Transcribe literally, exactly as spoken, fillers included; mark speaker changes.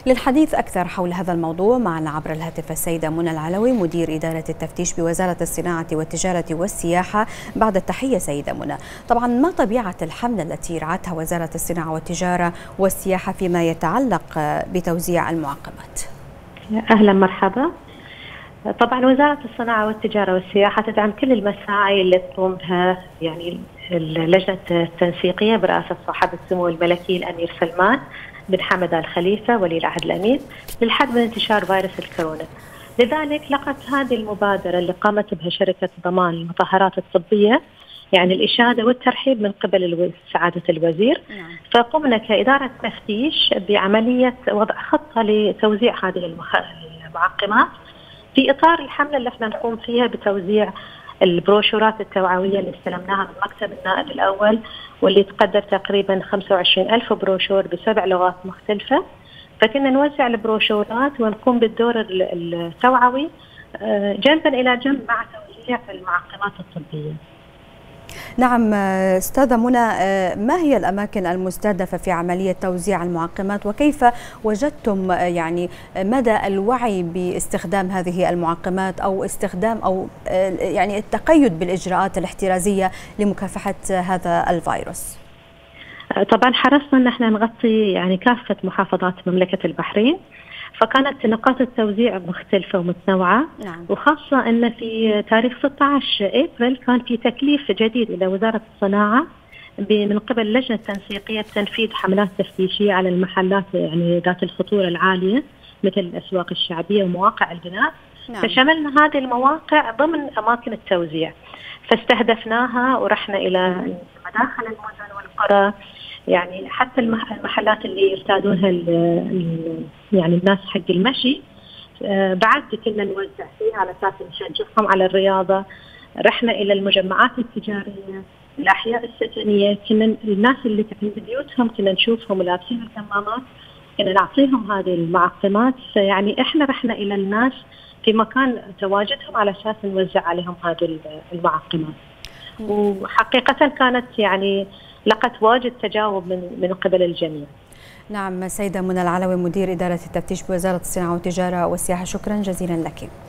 Speaker 1: للحديث أكثر حول هذا الموضوع معنا عبر الهاتف السيدة منى العلوي مدير إدارة التفتيش بوزارة الصناعة والتجارة والسياحة. بعد التحية سيدة منى، طبعا ما طبيعة الحملة التي رعتها وزارة الصناعة والتجارة والسياحة فيما يتعلق بتوزيع المعقمات؟
Speaker 2: أهلا مرحبا. طبعا وزارة الصناعة والتجارة والسياحة تدعم كل المساعي اللي تقوم بها يعني اللجنة التنسيقية برئاسة صاحب السمو الملكي الأمير سلمان بن حمد آل خليفة ولي العهد الأمير للحد من انتشار فيروس الكورونا. لذلك لقت هذه المبادرة اللي قامت بها شركة ضمان المطهرات الطبية يعني الإشادة والترحيب من قبل سعادة الوزير. فقمنا كإدارة تفتيش بعملية وضع خطة لتوزيع هذه المعقمات في إطار الحملة اللي احنا نقوم فيها بتوزيع البروشورات التوعوية اللي استلمناها من مكتب النائب الأول، واللي تقدر تقريبا خمسة وعشرين ألف بروشور بسبع لغات مختلفة. فكنا نوزع البروشورات ونقوم بالدور التوعوي جنبا إلى جنب مع توزيع المعقمات الطبية.
Speaker 1: نعم أستاذة منى، ما هي الأماكن المستهدفة في عملية توزيع المعقمات، وكيف وجدتم يعني مدى الوعي باستخدام هذه المعقمات أو استخدام أو يعني التقيد بالإجراءات الاحترازية لمكافحة هذا الفيروس؟
Speaker 2: طبعا حرصنا أن احنا نغطي يعني كافة محافظات مملكة البحرين، فكانت نقاط التوزيع مختلفة ومتنوعة. نعم. وخاصة أن في تاريخ ستة عشر أبريل كان في تكليف جديد إلى وزارة الصناعة من قبل اللجنة التنسيقية بتنفيذ حملات تفتيشية على المحلات يعني ذات الخطورة العالية مثل الأسواق الشعبية ومواقع البناء. نعم. فشملنا هذه المواقع ضمن أماكن التوزيع، فاستهدفناها ورحنا إلى مداخل المدن والقرى، يعني حتى المحلات اللي يرتادونها يعني الناس حق المشي بعد كنا نوزع فيها على اساس نشجعهم على الرياضه. رحنا الى المجمعات التجاريه، الاحياء السكنيه، كنا الناس اللي عند بيوتهم كنا نشوفهم لابسين الكمامات، كنا نعطيهم هذه المعقمات. فيعني احنا رحنا الى الناس في مكان تواجدهم على اساس نوزع عليهم هذه المعقمات. وحقيقه كانت يعني لقت واجد تجاوب من من قبل الجميع.
Speaker 1: نعم سيدة منى العلوي مدير إدارة التفتيش بوزارة الصناعة والتجارة والسياحة، شكرا جزيلا لك.